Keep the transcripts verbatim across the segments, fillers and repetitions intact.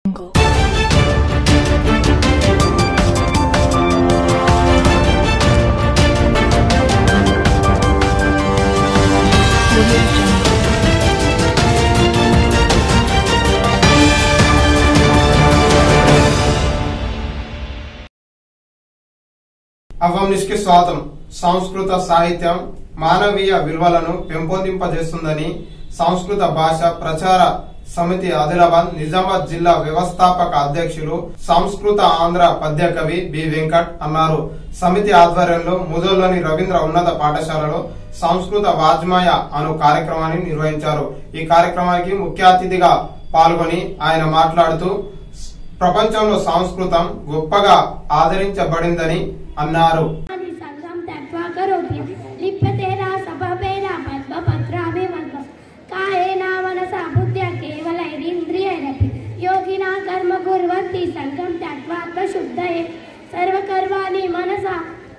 అవం news కి స్వాగతం. సంస్కృత సాహిత్యం మానవీయ విలువలను పెంపొందింపజేస్తుందని సంస్కృత భాష ప్రచార సమితి ఆదిలాబాద్ నిజామాబాద్ జిల్లా వ్యవస్థాపక అధ్యక్షులు సంస్కృత ఆంధ్ర పద్య కవి బి వెంకట్ అన్నారు. సమితి ఆధ్వర్యంలో ముదోల్లోని రవీంద్ర ఉన్నత పాఠశాలలో సంస్కృత వాజ్మయ అను కార్యక్రమాన్ని నిర్వహించారు. ఈ కార్యక్రమానికి ముఖ్య అతిథిగా పాల్గొని ఆయన మాట్లాడుతూ ప్రపంచంలో సంస్కృతం గొప్పగా ఆదరించబడిందని అన్నారు. योगिना कर्म कुर्वन्ति संगम त्यक्त्वा शुद्धये सर्वकर्माणि मनसा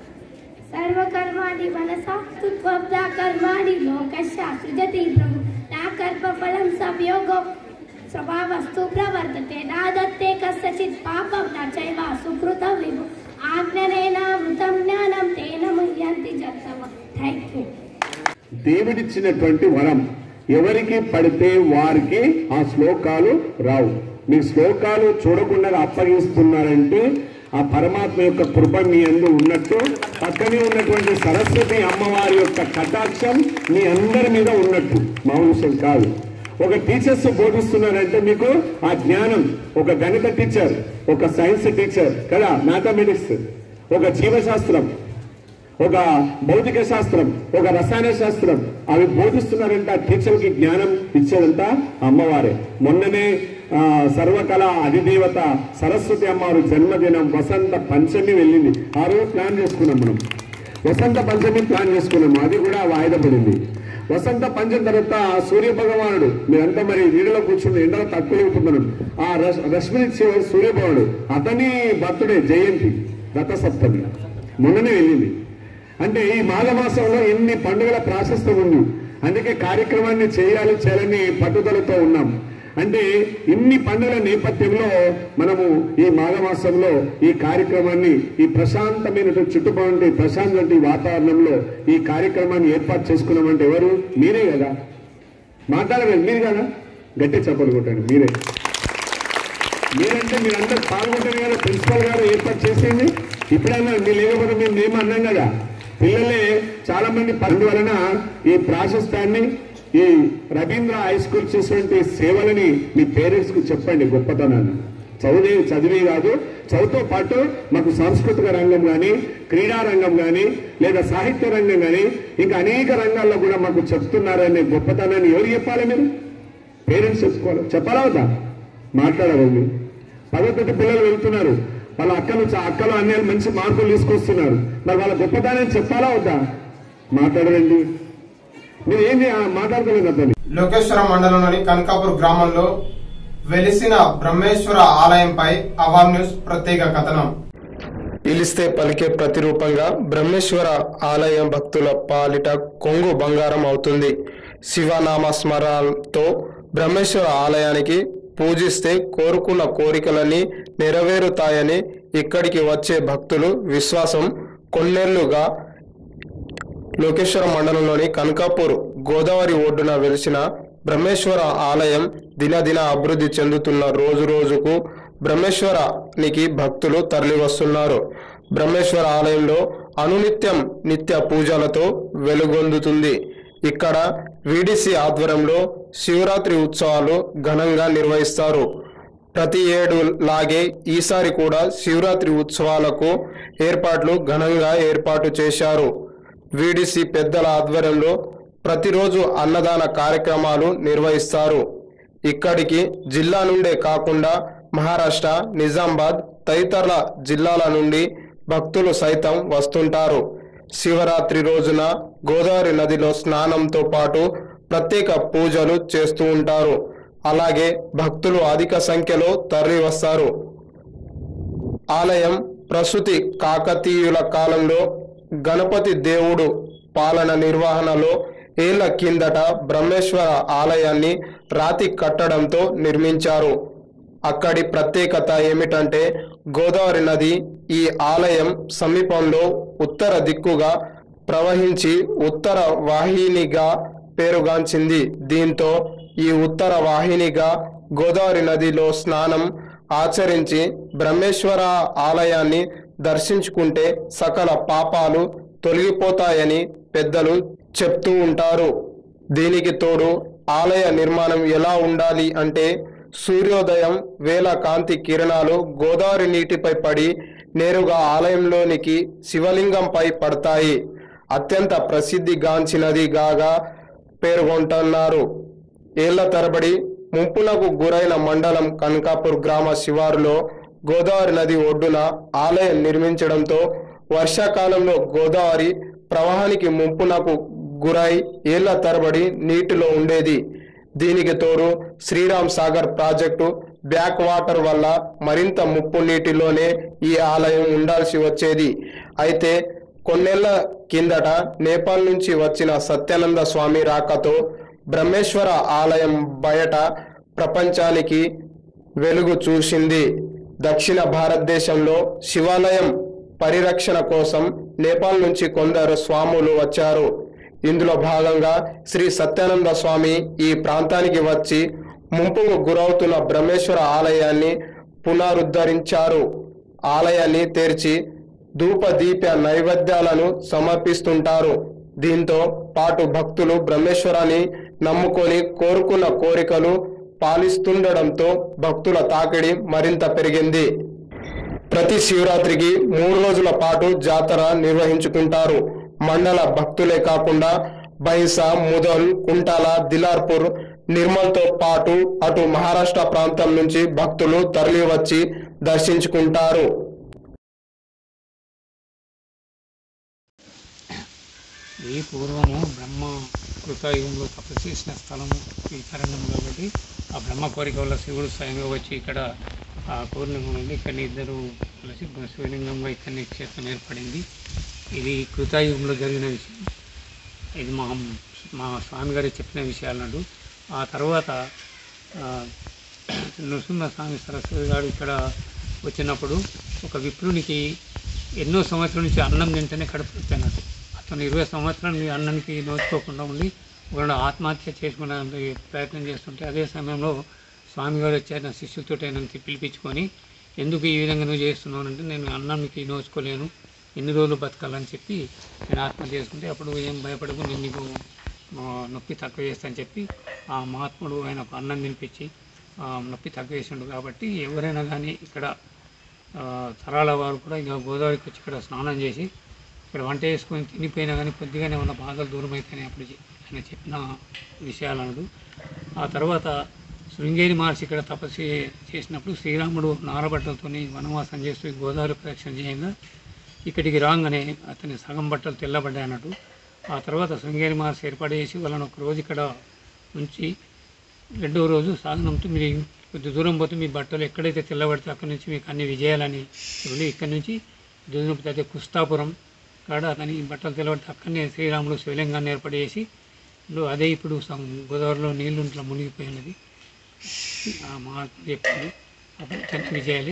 सर्वकर्माणि मनसा स्तुत्वा कर्माणि लोकस्य सृजति प्रभु न कर्मफलं संयोगो स्वभावस्तु प्रवर्तते न दत्ते कस्यचित् पापं न चैव सुकृतं विभु आज्ञानेनावृतं ज्ञानं तेन मुह्यन्ति जन्तवः. Thank you. దేవుడిచ్చినటువంటి వరం ఎవరికి పడితే వారికి ఆ శ్లోకాలు రావు. మీ శ్లోకాలు చూడకుండా అప్పగిస్తున్నారంటే ఆ పరమాత్మ యొక్క కృప మీ అందు ఉన్నట్టు, పక్కనే ఉన్నటువంటి సరస్వతి అమ్మవారి యొక్క కటాక్షం మీ అందరి మీద ఉన్నట్టు. మామూలు కాదు. ఒక టీచర్స్ బోధిస్తున్నారంటే మీకు ఆ జ్ఞానం, ఒక గణిత టీచర్, ఒక సైన్స్ టీచర్ కదా, మ్యాథమెటిక్స్, ఒక జీవశాస్త్రం, ఒక భౌతిక శాస్త్రం, ఒక రసాయన శాస్త్రం అవి బోధిస్తున్నారంటే ఆ టీచర్కి జ్ఞానం ఇచ్చేదంతా అమ్మవారే. మొన్ననే సర్వకళ అధిదేవత సరస్వతి అమ్మవారు జన్మదినం వసంత పంచమి వెళ్ళింది. ఆ రోజు ప్లాన్ చేసుకున్నాం మనం, వసంత పంచమి ప్లాన్ చేసుకున్నాం, అది కూడా వాయిదా పడింది. వసంత పంచమి తర్వాత సూర్య భగవానుడు, మీరంతా మరి నీడలో కూర్చుని ఎండలో తక్కువ లేకపోతున్నాం, ఆ రశ్మినిచ్చే సూర్య భగవానుడు అతని బర్త్డే జయంతి రథసప్తమి మొన్ననే వెళ్ళింది. అంటే ఈ మాఘమాసంలో ఎన్ని పండుగల ప్రాశస్త్యం ఉంది. అందుకే కార్యక్రమాన్ని చేయాలి చేయాలని పట్టుదలతో ఉన్నాం. అంటే ఇన్ని పండుగల నేపథ్యంలో మనము ఈ మాఘమాసంలో ఈ కార్యక్రమాన్ని ఈ ప్రశాంతమైనటువంటి చుట్టుపక్కల ప్రశాంతమైన వాతావరణంలో ఈ కార్యక్రమాన్ని ఏర్పాటు చేసుకున్నామంటే ఎవరు? మీరే కదా. మాట్లాడలేదు మీరు కదా, గట్టి చప్పలు కొట్టండి. మీరే మీరంటే మీరందరూ పాల్గొంటారు కదా. ప్రిన్సిపల్ గారు ఏర్పాటు చేసింది. ఇప్పుడైనా మీరు లేకపోతే మేము మేము అన్నాం కదా. పిల్లలే చాలా మంది పండు వలన ఈ ప్రాశస్త్యాన్ని, ఈ రవీంద్ర హై స్కూల్ చేసినటువంటి సేవలని మీ పేరెంట్స్ కు చెప్పండి. గొప్పతనాన్ని చదివే చదివే కాదు, చదువుతో పాటు మాకు సాంస్కృతిక రంగం కానీ, క్రీడా రంగం కానీ, లేదా సాహిత్య రంగం కానీ, ఇంకా అనేక రంగాల్లో కూడా మాకు చెప్తున్నారనే గొప్పతనాన్ని ఎవరు చెప్పాలి? మీరు పేరెంట్స్ చెప్పుకోవాలి. చెప్పాలా వద్దా? మాట్లాడరు. పదో తరగతి పిల్లలు వెళ్తున్నారు, వాళ్ళ అక్కలు అక్కలు అన్నయ్యలు మంచి మార్కులు తీసుకొస్తున్నారు. మరి వాళ్ళ గొప్పతనాన్ని చెప్పాలా వద్దా? మాట్లాడరండి. మీరు ఏంటి మాట్లాడుకోలేదు అతని. లోకేశ్వరం మండలంలోని కనకాపూర్ గ్రామంలో వెలిసిన బ్రహ్మేశ్వర ఆలయంపై అవాం న్యూస్ ప్రత్యేక కథనం. పిలిస్తే పలికే ప్రతిరూపంగా బ్రహ్మేశ్వర ఆలయం భక్తుల పాలిట కొంగు బంగారం అవుతుంది. శివనామ స్మరణతో బ్రహ్మేశ్వర ఆలయానికి పూజిస్తే కోరుకున్న కోరికలన్నీ నెరవేరుతాయని ఇక్కడికి వచ్చే భక్తులు విశ్వాసం. కొన్నేళ్లుగా లోకేశ్వర మండలంలోని కనకాపూర్ గోదావరి ఒడ్డున వెలిసిన బ్రహ్మేశ్వర ఆలయం దినదిన అభివృద్ధి చెందుతున్న రోజు రోజుకు బ్రహ్మేశ్వరానికి భక్తులు తరలివస్తున్నారు. బ్రహ్మేశ్వర ఆలయంలో అనునిత్యం నిత్య పూజలతో వెలుగొందుతుంది. ఇక్కడ వీడిసి ఆధ్వర్యంలో శివరాత్రి ఉత్సవాలు ఘనంగా నిర్వహిస్తారు. ప్రతి ఏడు లాగే ఈసారి కూడా శివరాత్రి ఉత్సవాలకు ఏర్పాట్లు ఘనంగా ఏర్పాటు చేశారు. వీడిసి పెద్దల ఆధ్వర్యంలో ప్రతిరోజు అన్నదాన కార్యక్రమాలు నిర్వహిస్తారు. ఇక్కడికి జిల్లా నుండే కాకుండా మహారాష్ట్ర, నిజామాబాద్ తదితర జిల్లాల నుండి భక్తులు సైతం వస్తుంటారు. శివరాత్రి రోజున గోదావరి నదిలో స్నానంతో పాటు ప్రత్యేక పూజలు చేస్తూ ఉంటారు. అలాగే భక్తులు అధిక సంఖ్యలో తరలి వస్తారు. ఆలయం ప్రసూతి కాకతీయుల కాలంలో గణపతి దేవుడు పాలన నిర్వహణలో ఏళ్ల కిందట బ్రహ్మేశ్వర ఆలయాన్ని రాతి కట్టడంతో నిర్మించారు. అక్కడి ప్రత్యేకత ఏమిటంటే గోదావరి నది ఈ ఆలయం సమీపంలో ఉత్తర దిక్కుగా ప్రవహించి ఉత్తర వాహినిగా పేరుగాంచింది. దీంతో ఈ ఉత్తర వాహినిగా గోదావరి నదిలో స్నానం ఆచరించి బ్రహ్మేశ్వర ఆలయాన్ని దర్శించుకుంటే సకల పాపాలు తొలగిపోతాయని పెద్దలు చెప్తూ ఉంటారు. దీనికి తోడు ఆలయ నిర్మాణం ఎలా ఉండాలి అంటే సూర్యోదయం వేళ కాంతి కిరణాలు గోదావరి నీటిపై పడి నేరుగా ఆలయంలోనికి శివలింగంపై పడతాయి. అత్యంత ప్రసిద్ధిగాంచినది గాగా పేర్కొంటున్నారు. ఏళ్ల తరబడి ముంపునకు గురైన మండలం కనకాపూర్ గ్రామ శివారులో గోదావరి నది ఒడ్డున ఆలయం నిర్మించడంతో వర్షాకాలంలో గోదావరి ప్రవాహానికి ముంపునకు గురై ఏళ్ల తరబడి నీటిలో ఉండేది. దీనికి తోడు Sriram Sagar project back water వల్ల మరింత ముప్పు నీటిలోనే ఈ ఆలయం ఉండాల్సి వచ్చేది. అయితే కొన్నేళ్ల కిందట నేపాల్ నుంచి వచ్చిన సత్యానంద స్వామి రాకతో బ్రహ్మేశ్వర ఆలయం బయట ప్రపంచానికి వెలుగు చూసింది. దక్షిణ భారతదేశంలో శివాలయం పరిరక్షణ కోసం నేపాల్ నుంచి కొందరు స్వాములు వచ్చారు. ఇందులో భాగంగా శ్రీ సత్యానంద స్వామి ఈ ప్రాంతానికి వచ్చి ముంపుకు గురవుతున్న బ్రహ్మేశ్వర ఆలయాన్ని పునరుద్ధరించారు. ఆలయాన్ని తెరిచి ధూప దీప నైవేద్యాలను సమర్పిస్తుంటారు. దీంతో పాటు భక్తులు బ్రహ్మేశ్వరాన్ని నమ్ముకొని కోరుకున్న కోరికలు పాలిస్తుండడంతో భక్తుల తాకిడి మరింత పెరిగింది. ప్రతి శివరాత్రికి మూడు రోజుల పాటు జాతర నిర్వహించుకుంటారు. మండల భక్తులే కాకుండా బైసా, ముదల్, కుంటాల, దిలార్పూర్, నిర్మల్తో పాటు అటు మహారాష్ట్ర ప్రాంతం నుంచి భక్తులు తరలి వచ్చి దర్శించుకుంటారు. ఈ పూర్వము బ్రహ్మ కృతాయుగంలో తపస్సు చేసిన స్థలము ఈ కరణం కాబట్టి ఆ బ్రహ్మ కోరిక వల్ల శివుడు స్వయంగా వచ్చి ఇక్కడ ఆ పూర్ణిమ నుండి ఇక్కడ ఇద్దరు కలిసి శివలింగంగా ఇక్కడి క్షేత్రం ఏర్పడింది. ఇది కృతాయుగంలో జరిగిన విషయం. ఇది మా మా స్వామి గారు చెప్పిన విషయాలు. ఆ తర్వాత నృసింహస్వామి సరస్వతి గారు ఇక్కడ వచ్చినప్పుడు ఒక విప్రునికి ఎన్నో సంవత్సరాల నుంచి అన్నం తింటేనే కడుపు తిన్నాడు. అతను ఇరవై సంవత్సరాలు అన్నానికి నోచుకోకుండా ఉండి ఒకడు ఆత్మహత్య చేసుకునే ప్రయత్నం చేస్తుంటే అదే సమయంలో స్వామి గారు వచ్చి నా శిష్యులతో నన్ను పిలిపించుకొని ఎందుకు ఈ విధంగా నువ్వు చేస్తున్నావు అంటే నేను అన్నానికి నోచుకోలేను, ఎన్ని రోజులు బతకాలని చెప్పి నేను ఆత్మహత్య చేసుకుంటే అప్పుడు ఏం భయపడకు నేను నీకు నొప్పి తక్కువ చేస్తాను చెప్పి ఆ మహాత్ముడు ఆయన అన్నం తినిపించి నొప్పి తక్కువ చేసిండు. కాబట్టి ఎవరైనా కానీ ఇక్కడ తరాల వారు కూడా ఇక గోదావరికి వచ్చి ఇక్కడ స్నానం చేసి ఇక్కడ వంట వేసుకొని తినిపోయినా కానీ కొద్దిగానే ఉన్న బాధలు దూరం అయిపోయినాయి అప్పుడు ఆయన చెప్పిన విషయాలను. ఆ తర్వాత శృంగేరి మహర్షి ఇక్కడ తపస్సు చేసినప్పుడు శ్రీరాముడు నారబట్టలతో వనవాసం చేస్తూ గోదావరి ప్రదక్షిణ చేయంగా ఇక్కడికి రాగానే అతని సగం బట్టలు తెల్లబడ్డాయి అన్నట్టు. ఆ తర్వాత శృంగేరి మహర్షి ఏర్పాటు చేసి వాళ్ళని ఒక రోజు ఇక్కడ ఉంచి రెండో రోజు సాధనంతో మీరు కొద్ది దూరం పోతే మీ బట్టలు ఎక్కడైతే తెల్లబడితే అక్కడి నుంచి మీకు అన్ని విజయాలని ఉండి ఇక్కడి నుంచి దూరం అయితే కుస్తాపురం కాడ అతని బట్టలు తెల్లబడితే అక్కడనే శ్రీరాముడు శివలింగాన్ని ఏర్పాటు చేసి అదే ఇప్పుడు గోదావరిలో నీళ్లు ఇంట్లో మునిగిపోయినది ఆ మహాత్ముడు చెప్పింది అప్పుడు విజయాలే.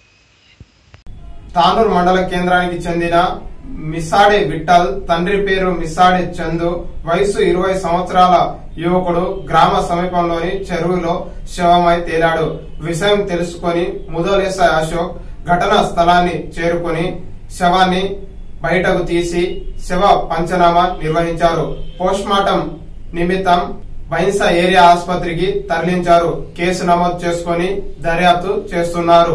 తానూరు మండల కేంద్రానికి చెందిన మిస్సాడే విఠల్, తండ్రి పేరు మిస్సాడే చందు, వయసు ఇరవై సంవత్సరాల యువకుడు గ్రామ సమీపంలోని చెరువులో శవమై తేలాడు. విషయం తెలుసుకొని ముదలేసాయి అశోక్ ఘటనా స్థలాన్ని చేరుకుని శవాన్ని బయటకు తీసి శవ పంచనామా నిర్వహించారు. పోస్ట్మార్టం నిమిత్తం బైన్సా ఏరియా ఆసుపత్రికి తరలించారు. కేసు నమోదు చేసుకుని దర్యాప్తు చేస్తున్నారు.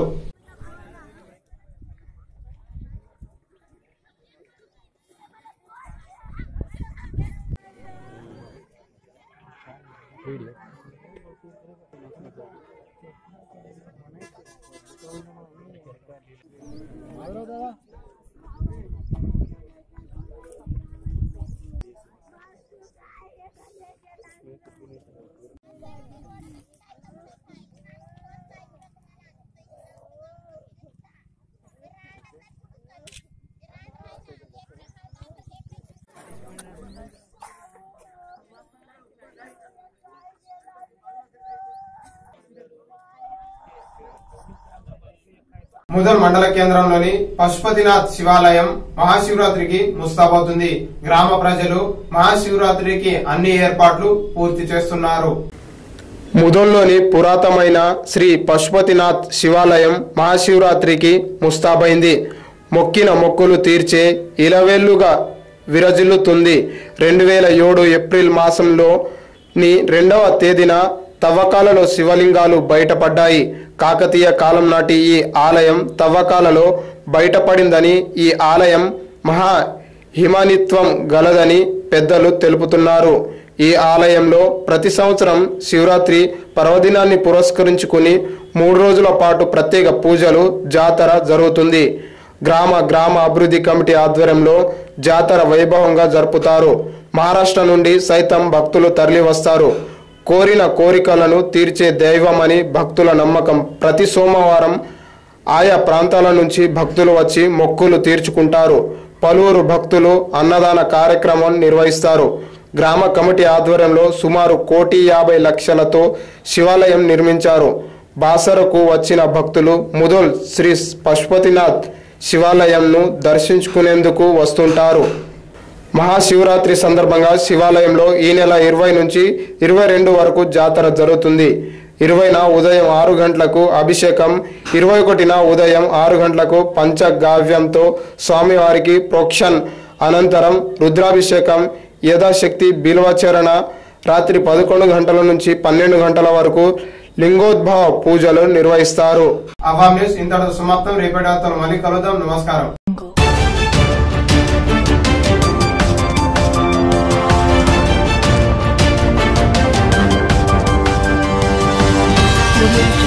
ముదల్ మండల కేంద్రంలోని పశుపతినాథ్ శివాలయం మహాశివరాత్రికి ముస్తాబవుతుంది. గ్రామ ప్రజలు మహాశివరాత్రికి అన్ని ఏర్పాట్లు పూర్తి చేస్తున్నారు. ముదల్లోని పురాతనమైన శ్రీ పశుపతినాథ్ శివాలయం మహాశివరాత్రికి ముస్తాబైంది. మొక్కిన మొక్కులు తీర్చే ఇలవేళ్లుగా విరజిల్లుతుంది. రెండు వేల ఏడు ఏప్రిల్ మాసంలోని రెండవ తేదీన తవ్వకాలలో శివలింగాలు బయటపడ్డాయి. కాకతీయ కాలం నాటి ఈ ఆలయం తవ్వకాలలో బయటపడిందని, ఈ ఆలయం మహా హిమానిత్వం గలదని పెద్దలు తెలుపుతున్నారు. ఈ ఆలయంలో ప్రతి సంవత్సరం శివరాత్రి పర్వదినాన్ని పురస్కరించుకుని మూడు రోజుల పాటు ప్రత్యేక పూజలు, జాతర జరుగుతుంది. గ్రామ గ్రామ అభివృద్ధి కమిటీ ఆధ్వర్యంలో జాతర వైభవంగా జరుపుతారు. మహారాష్ట్ర నుండి సైతం భక్తులు తరలి వస్తారు. కోరిన కోరికలను తీర్చే దైవమని భక్తుల నమ్మకం. ప్రతి సోమవారం ఆయా ప్రాంతాల నుంచి భక్తులు వచ్చి మొక్కులు తీర్చుకుంటారు. పలువురు భక్తులు అన్నదాన కార్యక్రమం నిర్వహిస్తారు. గ్రామ కమిటీ ఆధ్వర్యంలో సుమారు కోటి యాభై లక్షలతో శివాలయం నిర్మించారు. బాసరకు వచ్చిన భక్తులు ముదల్ శ్రీ పశుపతినాథ్ శివాలయంను దర్శించుకునేందుకు వస్తుంటారు. మహాశివరాత్రి సందర్భంగా శివాలయంలో ఈ నెల ఇరవై నుంచి ఇరవై రెండు వరకు జాతర జరుగుతుంది. ఇరవైన ఉదయం ఆరు గంటలకు అభిషేకం, ఇరవై ఒకటిన ఉదయం ఆరు గంటలకు పంచగావ్యంతో స్వామివారికి ప్రోక్షణ, అనంతరం రుద్రాభిషేకం, యథాశక్తి బిల్వచరణ, రాత్రి పదకొండు గంటల నుంచి పన్నెండు గంటల వరకు లింగోద్భవ పూజలు నిర్వహిస్తారు. అవాం న్యూస్ ఇంతటితో సమాప్తం. రేపటి వార్తలు మళ్ళీ కలుద్దాం. నమస్కారం. We'll be right back.